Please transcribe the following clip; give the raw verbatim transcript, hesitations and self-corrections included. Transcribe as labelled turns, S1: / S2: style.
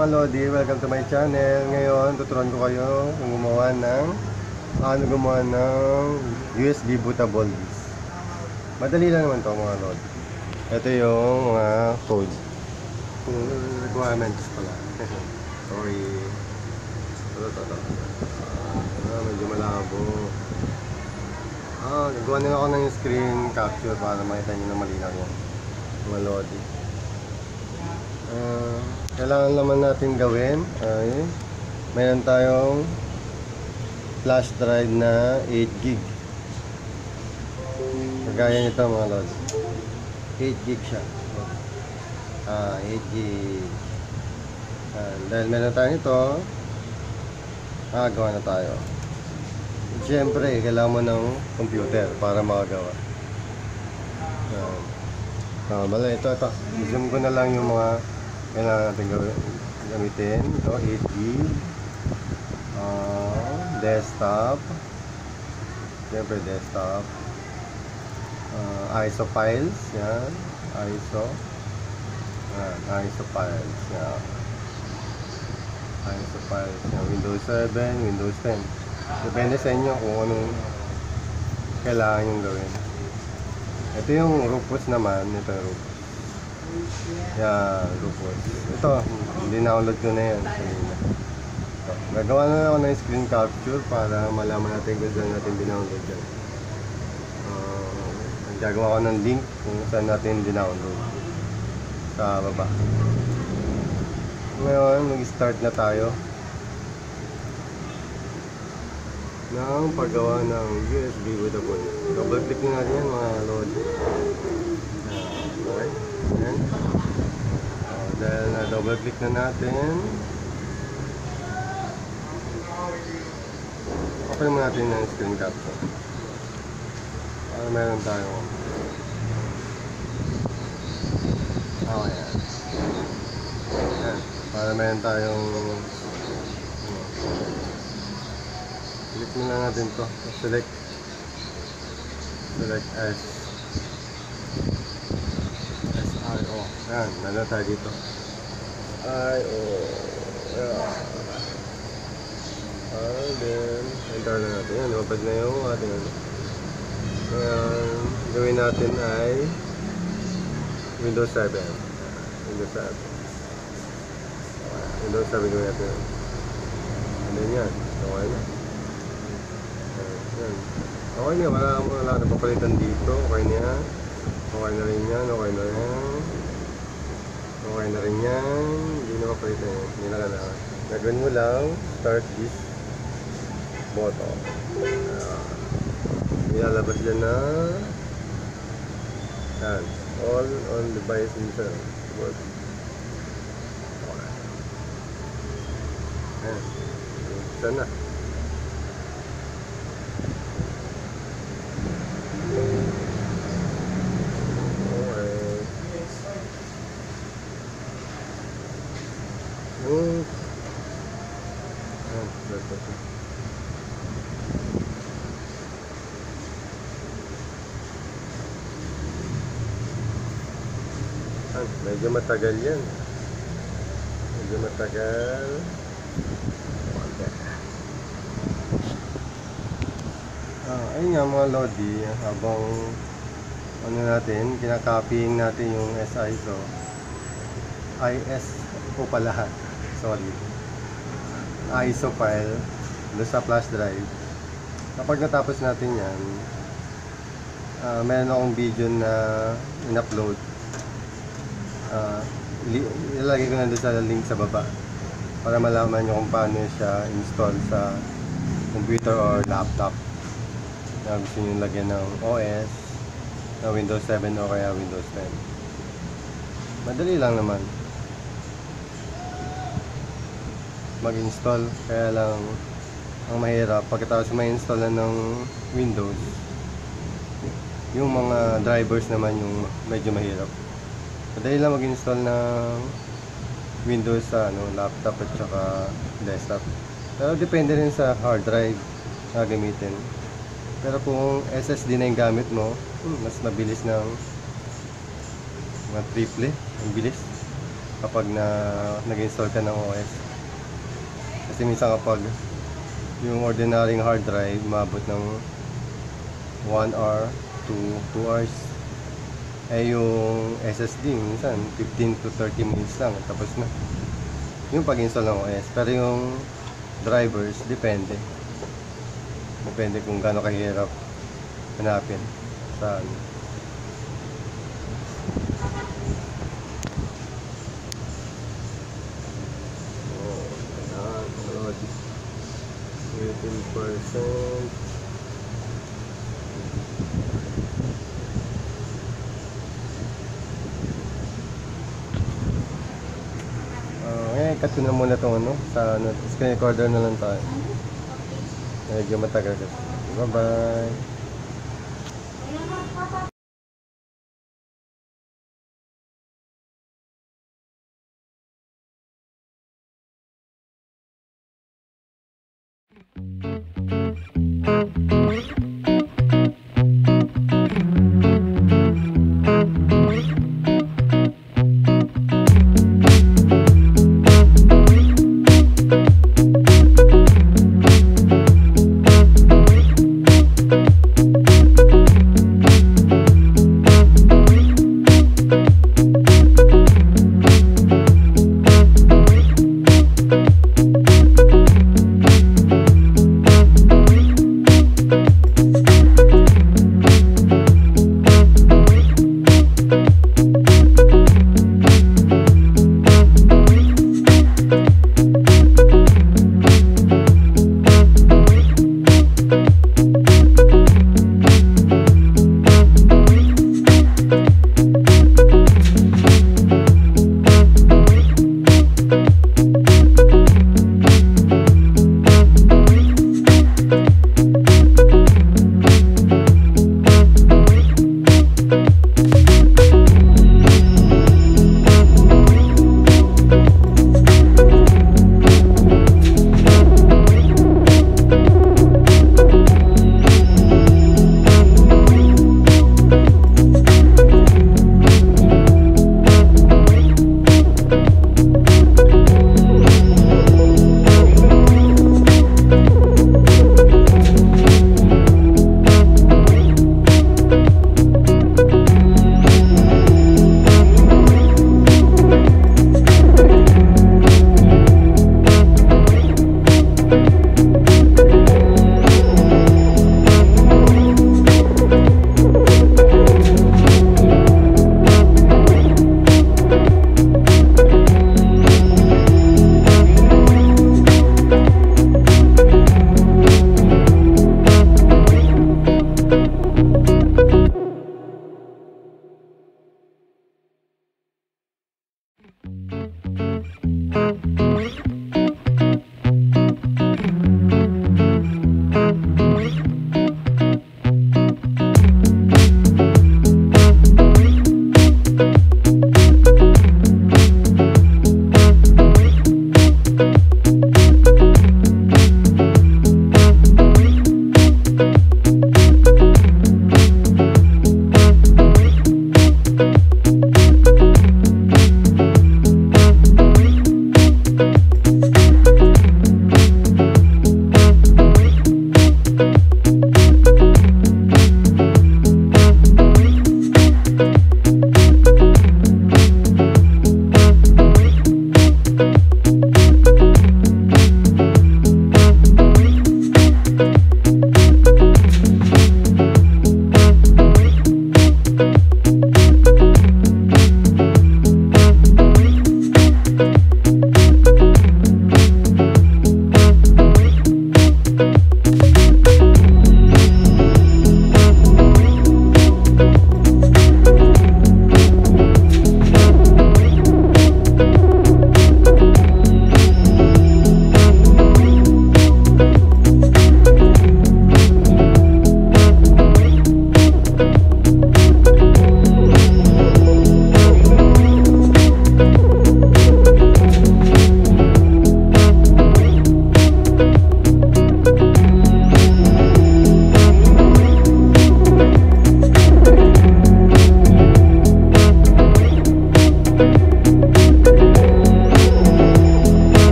S1: mga Lodi, welcome to my channel. Ngayon, tuturuan ko kayo kung gumawa ng ano gumawa ng U S B bootable disk. Madali lang naman to mga Lodi. Ito yung mga code requirements pala. Sorry. Ito, ito, ito. Ah, medyo malabo. Ah, nagawa nila ako ng screen capture para makita nyo na malinaw yan mga Lodi. Uh, kailangan naman natin gawin ay mayroon tayong flash drive na eight gig. Kagaya nito mga Lodi, eight gig siya. Ah, eight gig. Ah, dahil meron tayo nito, ah, gawa na tayo. Siyempre, kailangan mo ng computer para makagawa. Ah, ah, bala, ito, ito. Zoom ko na lang yung mga kailangan natin gawin, gamitin. Ito, eight gig, uh, desktop, siyempre desktop, uh, I S O files, yan, I S O, yan, I S O files, yan, I S O files, yan, Windows seven, Windows ten, depende sa inyo kung anong kailangan yung gawin. Ito yung Rufus naman, ito yung Rufus. Yan, Rufus. Ito, dinownload ko na yan. So, gagawa na ako ng screen capture para malaman natin kung saan natin dinownload yan. Uh, gagawa ko ng link kung saan natin dinownload sa baba. Ngayon, mag-start na tayo ng paggawa ng U S B bootable. Double click na natin yan mga Lodi. Okay. Ayan. Uh, dahil na double click na natin, open mo natin ng screen capture para meron tayo. Oh, ayan. Ayan. Para meron tayong click na lang natin to. Select select as I O. Ayan, meron tayo dito. I O. Ayan. And then, enter na natin. Ayan, lumabas na yung ating ano. Ayan, gawin natin ay Windows seven. Windows seven. Windows seven gawin natin. And then yan. Okay na. Ayan. Okay na. Wala, wala na papalitan dito. Okay na yan. Okay na rin yan, okay na yan. Okay na rin yan. Hindi na mapalitan yan. Hindi na kailangan. Gagawin mo lang, start this button. Uh, ilalabas dyan na yan. All on device insert. Okay. Ayan. Saan na? Oh. Ah, betul. Ah, medyo matagal yan. Medyo matagal. Ah, ayun nga mga Lodi, habang ano natin, kinakopying natin yung S I S O. I S O pala. Sorry, I S O file doon sa flash drive. Kapag natapos natin yan, uh, meron akong video na in-upload. Uh, ilalagay ko na doon sa link sa baba para malaman nyo kung paano siya install sa computer or laptop na gusto nyo lagyan ng O S na Windows seven o kaya Windows ten. Madali lang naman mag-install, kaya lang ang mahirap pagkatapos ma-install na ng Windows, yung mga drivers naman yung medyo mahirap. Madali lang mag-install ng Windows sa ano, laptop at saka desktop, pero depende rin sa hard drive na gamitin. Pero kung S S D na yung gamit mo, mas mabilis ng mga triple, ang bilis. kapag na nag-install ka ng O S. Kasi minsan kapag yung ordinary hard drive maabot ng one hour to two hours, eh yung S S D minsan fifteen to thirty minutes lang tapos na yung pag-install ng O S. Pero yung drivers, depende depende kung gaano kahirap hanapin saan. Oh, ayan, eighteen percent. Uh, eh, cut ko na muna itong ano, sa ano, screen recorder na lang tayo. Medyo matagal kasi. Bye bye.